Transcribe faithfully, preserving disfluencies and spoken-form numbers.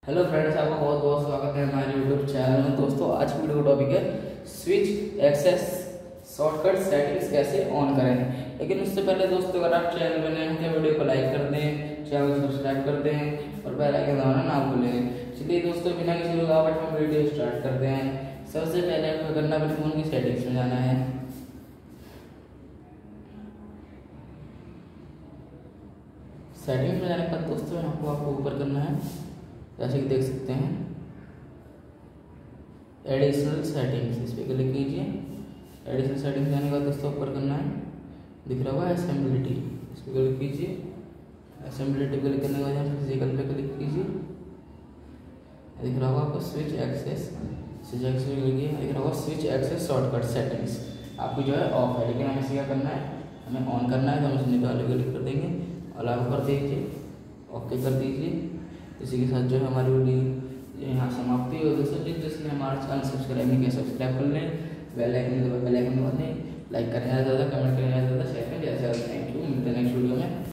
Hello friends, आपका बहुत बहुत स्वागत है हमारे यूट्यूब चैनल में। दोस्तों, आज की वीडियो का टॉपिक है स्विच एक्सेस शॉर्टकट सेटिंग्स कैसे ऑन करें। लेकिन उससे पहले दोस्तों, अगर आप चैनल में नए हैं तो वीडियो को लाइक कर दें, चैनल को सब्सक्राइब कर दें और बेल आइकन दबाना ना भूलें। चलिए दोस्तों, बिना किसी रुकावट हम वीडियो स्टार्ट करते हैं। सबसे पहले आपको करना अपने फ़ोन की सेटिंग्स में जाना है। सेटिंग्स में जाने के बाद दोस्तों आपको आपको ऊपर करना है, जैसे कि देख सकते हैं एडिशनल सेटिंग्स, इस पर क्लिक कीजिए। एडिशनल सेटिंग्स जाने के बाद दोस्तों ऊपर करना है, दिख रहा होगा असेंबिलिटी, इस पर क्लिक कीजिए। असेंबिलिटी क्लिक करने के बाद यहाँ फिजिकल पे क्लिक कीजिए, दिख रहा होगा आपको स्विच एक्सेस स्विच एक्सेस पे क्लिक कीजिए, दिख रहा होगा स्विच एक्सेस शॉर्टकट सेटिंग्स आपकी जो है ऑफ है। लेकिन हमें इसे क्या करना है, हमें ऑन करना है। तो हम इस निकाल क्लिक कर देंगे, अलाउ कर दीजिए, ओके कर दीजिए। इसी के साथ जो है हमारी वीडियो यहाँ समाप्ति हो। दोस्तों, जिस जिसने हमारा चैनल सब्सक्राइब नहीं किया सब्सक्राइब कर लें, बेल आइकन दबा बेल आइकन दबा दें, लाइक करना ज़्यादा, कमेंट करना ज़्यादा, शेयर करें ज़्यादा से ज़्यादा। थैंक यू, मिलते हैं नेक्स्ट